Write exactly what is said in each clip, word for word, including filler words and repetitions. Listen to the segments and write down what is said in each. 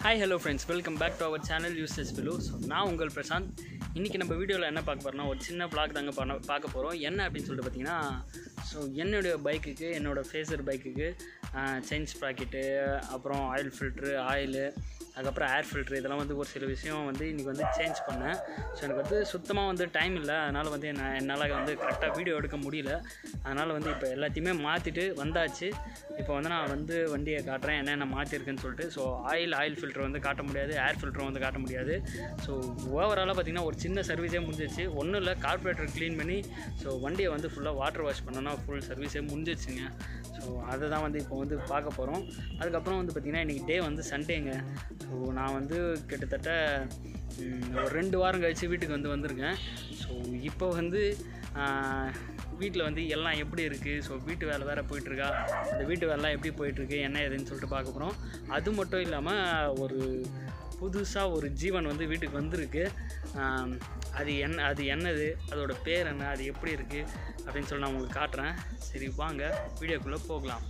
Hi, hello friends, welcome back to our channel Useless Below. So நான் உங்கள் பிரசாந்த். இன்றைக்கி நம்ம வீடியோவில் என்ன பார்க்க போகிறோம்னா ஒரு சின்ன vlog தாங்க பண்ண பார்க்க போகிறோம். என்ன அப்படின்னு சொல்லிட்டு பார்த்தீங்கன்னா, ஸோ என்னுடைய பைக்குக்கு என்னோடய ஃபேஸர் பைக்குக்கு செயின் ஸ்ப்ராக்கெட்டு, அப்புறம் ஆயில் ஃபில்ட்ரு, ஆயிலு, அதுக்கப்புறம் ஏர் ஃபில்ட்ரு, இதெல்லாம் வந்து ஒரு சில விஷயம் வந்து இன்றைக்கி வந்து சேஞ்ச் பண்ணேன். ஸோ எனக்கு வந்து சுத்தமாக வந்து டைம் இல்லை, அதனால் வந்து என்ன என்னால் வந்து கரெக்டாக வீடியோ எடுக்க முடியல. அதனால் வந்து இப்போ எல்லாத்தையுமே மாற்றிட்டு வந்தாச்சு. இப்போ வந்து நான் வந்து வண்டியை காட்டுறேன் என்னென்ன மாற்றிருக்குன்னு சொல்லிட்டு. ஸோ ஆயில் ஆயில் ஃபில்ட்ரு வந்து காட்ட முடியாது, ஏர் ஃபில்ட்ரும் வந்து காட்ட முடியாது. ஸோ ஓவராலாக பார்த்திங்கன்னா ஒரு சின்ன சர்வீஸே முடிஞ்சிச்சு. ஒன்றும் இல்லை, கார்பரேட்டர் க்ளீன் பண்ணி ஸோ வண்டியை வந்து ஃபுல்லாக வாட்டர் வாஷ் பண்ணோன்னா ஃபுல் சர்வீஸே முடிஞ்சிச்சுங்க. ஸோ அதை தான் வந்து இப்போ வந்து பார்க்க போகிறோம். அதுக்கப்புறம் வந்து பார்த்திங்கன்னா இன்றைக்கி டே வந்து சண்டேங்க. ஸோ நான் வந்து கிட்டத்தட்ட ஒரு ரெண்டு வாரம் கழித்து வீட்டுக்கு வந்து வந்திருக்கேன். ஸோ இப்போ வந்து வீட்டில் வந்து எல்லாம் எப்படி இருக்குது, ஸோ வீட்டு வேலை வேறு போயிட்டுருக்கா, அந்த வீட்டு வேலைலாம் எப்படி போயிட்டுருக்கு, என்ன ஏதுன்னு சொல்லிட்டு பார்க்க போகிறோம். அது மட்டும் இல்லாமல் ஒரு புதுசாக ஒரு ஜீவன் வந்து வீட்டுக்கு வந்திருக்கு. அது என்ன அது என்னது அதோட பேர் என்ன, அது எப்படி இருக்குது அப்படின்னு சொல்லி நான் உங்களுக்கு காட்டுறேன். சரி வாங்க வீடியோக்குள்ளே போகலாம்.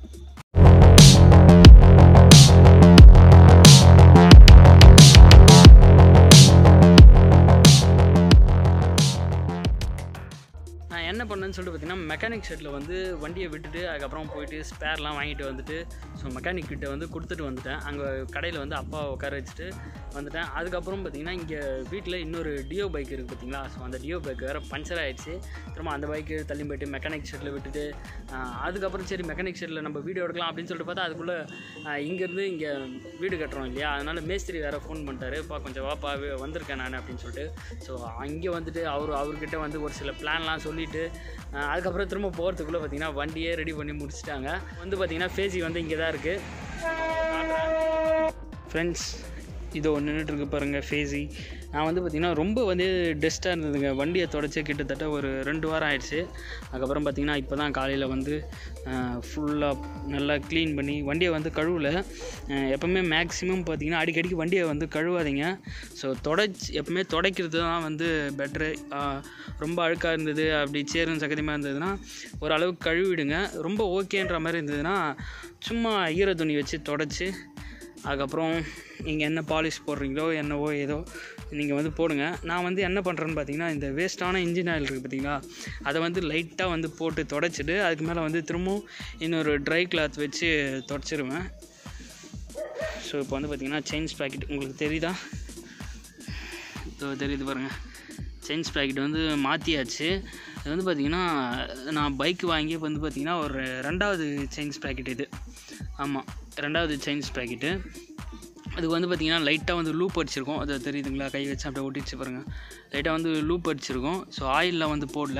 என்ன பண்ணேன்னு சொல்லிட்டு பார்த்தீங்கன்னா, மெக்கானிக் ஷெட்டில் வந்து வண்டியை விட்டுட்டு அதுக்கப்புறம் போயிட்டு ஸ்பேர்லாம் வாங்கிட்டு வந்துட்டு ஸோ மெக்கானிக் கிட்ட வந்து கொடுத்துட்டு வந்துட்டேன். அங்கே கடையில் வந்து அப்பா உட்கார வச்சுட்டு வந்துட்டேன். அதுக்கப்புறம் பார்த்திங்கன்னா இங்கே வீட்டில் இன்னொரு டியோ பைக் இருக்குது பார்த்திங்களா. ஸோ அந்த டியோ பைக் வேறு பஞ்சர் ஆகிடுச்சு. திரும்ப அந்த பைக்கு தள்ளி போய்ட்டு மெக்கானிக் ஷெட்டில் விட்டுட்டு அதுக்கப்புறம் சரி மெக்கானிக் ஷெட்டில் நம்ம வீடியோ எடுக்கலாம் அப்படின்னு சொல்லிட்டு பார்த்தா அதுக்குள்ளே இங்கேருந்து இங்கே வீடு கட்டுறோம் இல்லையா, அதனால் மேஸ்திரி வேறு ஃபோன் பண்ணிட்டாரு, பா கொஞ்சம் வாப்பா வந்திருக்கேன் நான் அப்படின்னு சொல்லிட்டு. ஸோ அங்கே வந்துட்டு அவர் அவர்கிட்ட வந்து ஒரு சில பிளான்லாம் சொல்லிவிட்டு அதுக்கப்புறம் திரும்ப போகிறதுக்குள்ளே பார்த்திங்கன்னா வண்டியே ரெடி பண்ணி முடிச்சிட்டாங்க. வந்து பார்த்திங்கன்னா ஃபேஸி வந்து இங்கே தான் இருக்குது ஃப்ரெண்ட்ஸ். இதோ நின்றுட்டுருக்கு பாருங்கள் ஃபேஸி. நான் வந்து பார்த்திங்கன்னா ரொம்ப வந்து டஸ்ட்டாக இருந்ததுங்க. வண்டியை தொடச்சி கிட்டத்தட்ட ஒரு ரெண்டு வாரம் ஆயிடுச்சு. அதுக்கப்புறம் பார்த்திங்கன்னா இப்போ தான் காலையில் வந்து ஃபுல்லாக நல்லா க்ளீன் பண்ணி வண்டியை வந்து கழுவலை. எப்போவுமே மேக்ஸிமம் பார்த்திங்கன்னா அடிக்கடிக்கு வண்டியை வந்து கழுவாதீங்க. ஸோ தொடச்சி எப்போவுமே துடைக்கிறது தான் வந்து பெட்ரு. ரொம்ப அழுக்காக இருந்தது, அப்படி சேரும் சகதியமாக இருந்ததுன்னா ஓரளவுக்கு கழுவிடுங்க. ரொம்ப ஓகேன்ற மாதிரி இருந்ததுன்னா சும்மா ஈர துணி வச்சு தொடச்சி அதுக்கப்புறம் நீங்கள் என்ன பாலிஷ் போடுறீங்களோ என்னவோ ஏதோ நீங்கள் வந்து போடுங்க. நான் வந்து என்ன பண்ணுறேன்னு பார்த்தீங்கன்னா, இந்த வேஸ்ட்டான இன்ஜின் ஆயில் இருக்குது பார்த்தீங்களா, அதை வந்து லைட்டாக வந்து போட்டு தொடச்சிட்டு அதுக்கு மேலே வந்து திரும்பவும் இன்னொரு ட்ரை கிளாத் வச்சு தொடச்சிருவேன். ஸோ இப்போ வந்து பார்த்திங்கன்னா செயின் ஸ்ப்ராக்கெட் உங்களுக்கு தெரியுதா, தெரியுது பாருங்கள். செயின் ஸ்ப்ராக்கெட் வந்து மாற்றியாச்சு. இது வந்து பார்த்திங்கன்னா நான் பைக் வாங்கி வந்து பார்த்திங்கன்னா ஒரு ரெண்டாவது செயின் ஸ்ப்ராக்கெட் இது. ஆமாம், ரெண்டாவது செயின் ஸ்ப்ராக்கெட்டு. அதுக்கு வந்து பார்த்திங்கன்னா லைட்டாக வந்து லூப் அடிச்சிருக்கோம். அது தெரியுதுங்களா, கை வச்சு அப்படியே ஒட்டிச்சு பாருங்கள். லைட்டாக வந்து லூப் அடிச்சிருக்கோம். ஸோ ஆயிலில் வந்து போடல.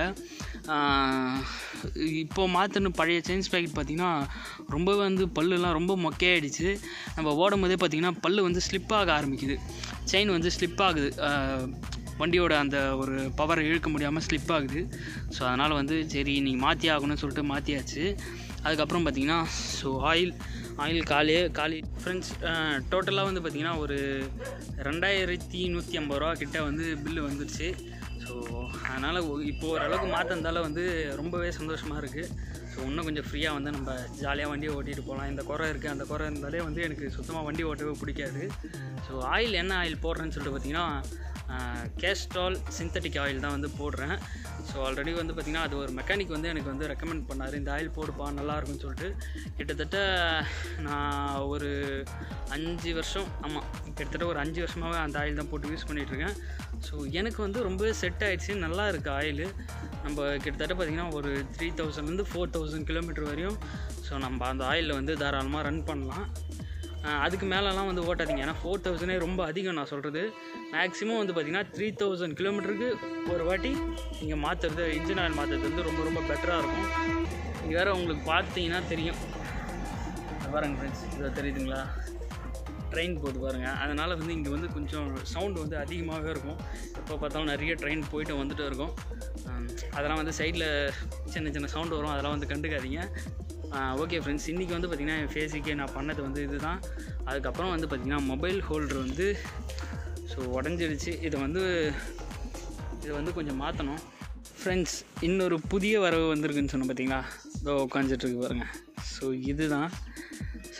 இப்போது மாற்றின பழைய செயின் ஸ்ப்ராக்கெட் பார்த்திங்கன்னா ரொம்பவே வந்து பல்லுலாம் ரொம்ப மொக்கையாகிடுச்சு. நம்ம ஓடும் போதே பார்த்திங்கன்னா பல்லு வந்து ஸ்லிப்பாக ஆரம்பிக்குது, செயின் வந்து ஸ்லிப் ஆகுது, வண்டியோட அந்த ஒரு பவரை இழுக்க முடியாமல் ஸ்லிப் ஆகுது. ஸோ அதனால் வந்து சரி நீங்கள் மாற்றி ஆகணும்னு சொல்லிட்டு மாற்றியாச்சு. அதுக்கப்புறம் பார்த்திங்கன்னா ஸோ ஆயில் ஆயில் காலே காலி ஃப்ரெண்ட்ஸ். டோட்டலாக வந்து பார்த்திங்கன்னா ஒரு ரெண்டாயிரத்தி நூற்றி ஐம்பது ரூபா கிட்டே வந்து பில்லு வந்துடுச்சு. ஸோ அதனால் இப்போது ஓரளவுக்கு மாற்றிருந்தால வந்து ரொம்பவே சந்தோஷமாக இருக்குது. ஸோ இன்னும் கொஞ்சம் ஃப்ரீயாக வந்து நம்ம ஜாலியாக வண்டியை ஓட்டிகிட்டு போகலாம். இந்த குறை இருக்குது அந்த குறை இருந்தாலே வந்து எனக்கு சுத்தமாக வண்டி ஓட்டவே பிடிக்காது. ஸோ ஆயில் என்ன ஆயில் போடுறேன்னு சொல்லிட்டு பார்த்திங்கன்னா கேஸ்ட்ரால் சிந்தட்டிக் ஆயில் தான் வந்து போடுறேன். ஸோ ஆல்ரெடி வந்து பார்த்திங்கன்னா அது ஒரு மெக்கானிக் வந்து எனக்கு வந்து ரெக்கமெண்ட் பண்ணார், இந்த ஆயில் போடுப்பா நல்லாயிருக்குன்னு சொல்லிட்டு. கிட்டத்தட்ட நான் ஒரு அஞ்சு வருஷம் ஆமாம் கிட்டத்தட்ட ஒரு அஞ்சு வருஷமாகவே அந்த ஆயில் தான் போட்டு யூஸ் பண்ணிகிட்ருக்கேன். ஸோ எனக்கு வந்து ரொம்பவே செட் ஆகிடுச்சு, நல்லா இருக்குது ஆயில். நம்ம கிட்டத்தட்ட பார்த்திங்கன்னா ஒரு த்ரீ தௌசண்ட்லேருந்து ஃபோர் தௌசண்ட் கிலோமீட்டர் வரையும் ஸோ நம்ம அந்த ஆயிலில் வந்து தாராளமாக ரன் பண்ணலாம். அதுக்கு மேலெலாம் வந்து ஓட்டாதீங்க, ஏன்னா ஃபோர் தௌசண்டே ரொம்ப அதிகம். நான் சொல்கிறது மேக்ஸிமம் வந்து பார்த்திங்கன்னா த்ரீ தௌசண்ட் கிலோமீட்டருக்கு ஒரு வாட்டி நீங்கள் மாற்றுறது, இன்ஜின் ஆயில் மாற்றுறது வந்து ரொம்ப ரொம்ப பெட்டராக இருக்கும். இங்கே வேறு உங்களுக்கு பார்த்தீங்கன்னா தெரியும் பாருங்கள் ஃப்ரெண்ட்ஸ், இதை தெரியுதுங்களா, ட்ரெயின் போகுது பாருங்கள். அதனால் வந்து இங்கே வந்து கொஞ்சம் சவுண்டு வந்து அதிகமாகவே இருக்கும். எப்போ பார்த்தாலும் நிறைய ட்ரெயின் போய்ட்டு வந்துட்டு இருக்கும். அதெல்லாம் வந்து சைடில் சின்ன சின்ன சவுண்டு வரும், அதெல்லாம் வந்து கண்டுக்காதீங்க. ஓகே ஃப்ரெண்ட்ஸ், இன்றைக்கி வந்து பார்த்திங்கன்னா என் ஃபேஸுக்கே நான் பண்ணது வந்து இது தான். அதுக்கப்புறம் வந்து பார்த்திங்கன்னா மொபைல் ஹோல்டர் வந்து ஸோ உடஞ்சிடுச்சு. இதை வந்து இதை வந்து கொஞ்சம் மாற்றணும் ஃப்ரெண்ட்ஸ். இன்னொரு புதிய வரவு வந்திருக்குன்னு சொன்னேன் பார்த்திங்களா, இதோ உட்காந்துட்ருக்கு பாருங்கள். ஸோ இது தான் ஸோ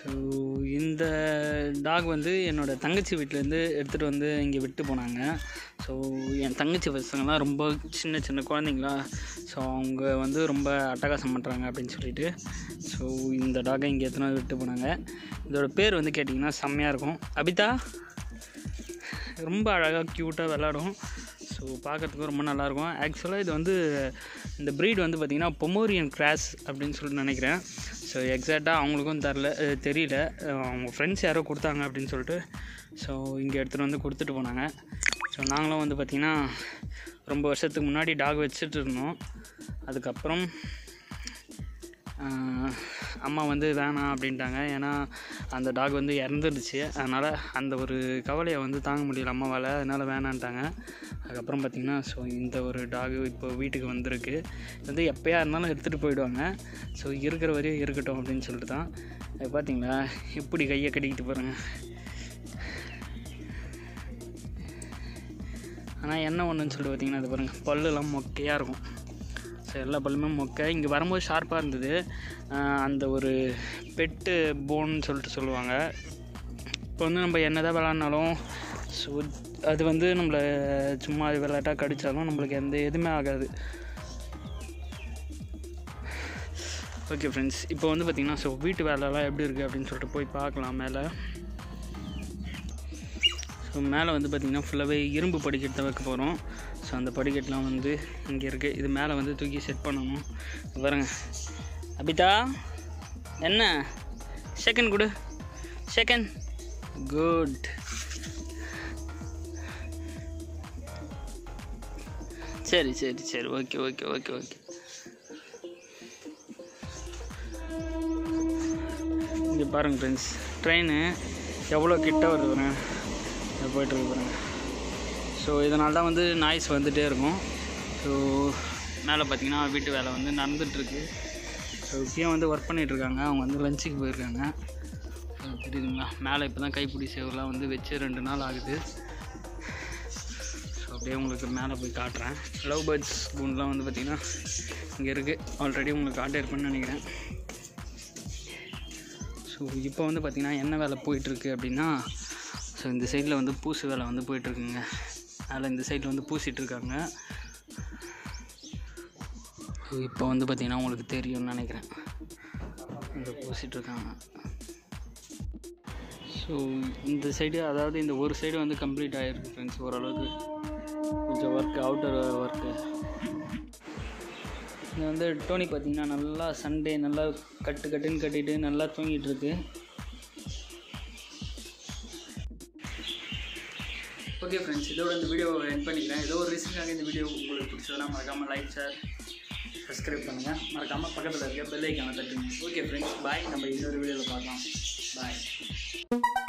ஸோ இந்த டாக் வந்து என்னோடய தங்கச்சி வீட்டிலேருந்து எடுத்துகிட்டு வந்து இங்கே விட்டு போனாங்க. ஸோ என் தங்கச்சி பசங்கள்லாம் ரொம்ப சின்ன சின்ன குழந்தைங்களா, ஸோ அவங்க வந்து ரொம்ப அட்டகாசம் பண்ணுறாங்க அப்படின்னு சொல்லிட்டு ஸோ இந்த டாகை இங்கே எடுத்துகிட்டு வந்து விட்டு போனாங்க. இதோட பேர் வந்து கேட்டிங்கன்னா செம்மையாக இருக்கும். அபிதா ரொம்ப அழகாக க்யூட்டாக விளாடும். ஸோ பார்க்குறதுக்கும் ரொம்ப நல்லாயிருக்கும். ஆக்சுவலாக இது வந்து இந்த ப்ரீட் வந்து பார்த்திங்கன்னா பொமோரியன் கிராஸ் அப்படின்னு சொல்லிட்டு நினைக்கிறேன். ஸோ எக்ஸாக்டாக அவங்களுக்கும் தரல தெரியல, அவங்க ஃப்ரெண்ட்ஸ் யாரோ கொடுத்தாங்க அப்படின்னு சொல்லிட்டு ஸோ இங்கே எடுத்துகிட்டு வந்து கொடுத்துட்டு போனாங்க. ஸோ நாங்களும் வந்து பார்த்திங்கன்னா ரொம்ப வருஷத்துக்கு முன்னாடி டாக் வச்சுட்டு இருந்தோம். அதுக்கப்புறம் அம்மா வந்து வேணாம் அப்படின்ட்டாங்க. ஏன்னா அந்த டாக் வந்து இறந்துருச்சு. அதனால் அந்த ஒரு கவலையை வந்து தாங்க முடியல அம்மாவால், அதனால் வேணான்ட்டாங்க. அதுக்கப்புறம் பார்த்திங்கன்னா ஸோ இந்த ஒரு டாகு இப்போ வீட்டுக்கு வந்திருக்கு. இது வந்து எப்போயா இருந்தாலும் எடுத்துகிட்டு போயிடுவாங்க. ஸோ இருக்கிற வரையும் இருக்கட்டும் அப்படின்னு சொல்லிட்டு தான். அது பார்த்திங்களா எப்படி கையை கட்டிக்கிட்டு போகிறாங்க. ஆனால் என்ன ஒன்றுன்னு சொல்லிட்டு பார்த்திங்கன்னா அது பாருங்கள், பல்லுலாம் மொக்கையாக இருக்கும். ஸோ எல்லா பல்லுமே மொக்கை. இங்கே வரும்போது ஷார்ப்பாக இருந்தது. அந்த ஒரு பெட்டு போன்னு சொல்லிட்டு சொல்லுவாங்க. இப்போ வந்து நம்ம என்ன தான் விளாட்னாலும் ஸோ அது வந்து நம்மளை சும்மா அது விளையாட்டாக கடித்தாலும் நம்மளுக்கு எந்த எதுவுமே ஆகாது. ஓகே ஃப்ரெண்ட்ஸ், இப்போ வந்து பார்த்திங்கன்னா ஸோ வீட்டு வேலைலாம் எப்படி இருக்குது அப்படின்னு சொல்லிட்டு போய் பார்க்கலாம். மேலே ஸோ மேலே வந்து பார்த்திங்கன்னா ஃபுல்லாகவே இரும்பு படிக்கட்டு தான் வைக்க போகிறோம். ஸோ அந்த படிக்கட்டுலாம் வந்து இங்கே இருக்குது. இது மேலே வந்து தூக்கி செட் பண்ணணும். பாருங்க அபிதா, என்ன செகண்ட் கொடு, செகண்ட் குட். சரி சரி சரி ஓகே ஓகே ஓகே ஓகே இங்கே பாருங்கள் ஃப்ரெண்ட்ஸ், ட்ரெயின் எவ்வளோ கிட்ட வருது பாருங்க, போய்ட்டுருக்கு பாருங்க. ஸோ இதனால தான் வந்து நாய்ஸ் வந்துகிட்டே இருக்கும். ஸோ மேலே பார்த்திங்கன்னா வீட்டு வேலை வந்து நடந்துகிட்ருக்கு. ஸோ இப்பயும் வந்து ஒர்க் பண்ணிகிட்ருக்காங்க. அவங்க வந்து லஞ்சுக்கு போயிருக்காங்க. ஸோ தெரியுதுங்களா, மேலே இப்போ தான் கைப்பிடி சேவெலாம் வந்து வச்சு ரெண்டு நாள் ஆகுது. ஸோ அப்படியே உங்களுக்கு மேலே போய் காட்டுறேன். லவ் பேர்ட்ஸ் கூண்டெலாம் வந்து பார்த்திங்கன்னா இங்கே இருக்குது. ஆல்ரெடி உங்களுக்கு காட்டியிருப்பேன்னு நினைக்கிறேன். ஸோ இப்போ வந்து பார்த்திங்கன்னா என்ன வேலை போயிட்டுருக்கு அப்படின்னா, ஸோ இந்த சைடில் வந்து பூசு வேலை வந்து போயிட்டுருக்குங்க. அதில் இந்த சைடில் வந்து பூசிகிட்ருக்காங்க. ஸோ இப்போ வந்து பார்த்திங்கன்னா உங்களுக்கு தெரியும்னு நினைக்கிறேன், இந்த பூசிகிட்ருக்காங்க. ஸோ இந்த சைடு, அதாவது இந்த ஒரு சைடு வந்து கம்ப்ளீட் ஆகிருக்கு ஃப்ரெண்ட்ஸ். ஓரளவுக்கு கொஞ்சம் ஒர்க்கு, அவுட்டர் ஒர்க்கு. இது வந்து டோனி பார்த்திங்கன்னா நல்லா சண்டே நல்லா கட்டு கட்டுன்னு கட்டிட்டு நல்லா தூங்கிட்டு இருக்கு. ஓகே ஃப்ரெண்ட்ஸ், இதோட இந்த வீடியோவை எண்ட் பண்ணிக்கிறேன். ஏதோ ஒரு ரீசனுக்காக இந்த வீடியோ உங்களுக்கு பிடிச்சதெல்லாம் மறக்காமல் லைக், ஷேர், சப்ஸ்கிரைப் பண்ணுங்கள். மறக்காமல் பக்கத்தில் இருக்க பெல் ஐக்கானை தட்டுங்க. Okay friends, bye. நம்ம இன்னொரு வீடியோவில் பார்க்கலாம். பாய்.